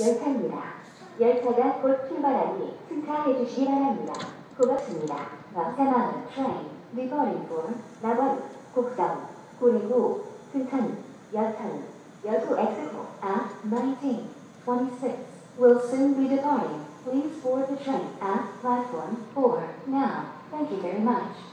열차입니다. 열차가 곧 출발하니 승차해 주시기 바랍니다. 고맙습니다. 남사마은 train departing for 나바루, 곡성, 고리구, 순천, 여천, 여수 exit at 19:26 will soon be departing. Please board the train at platform 4 now. Thank you very much.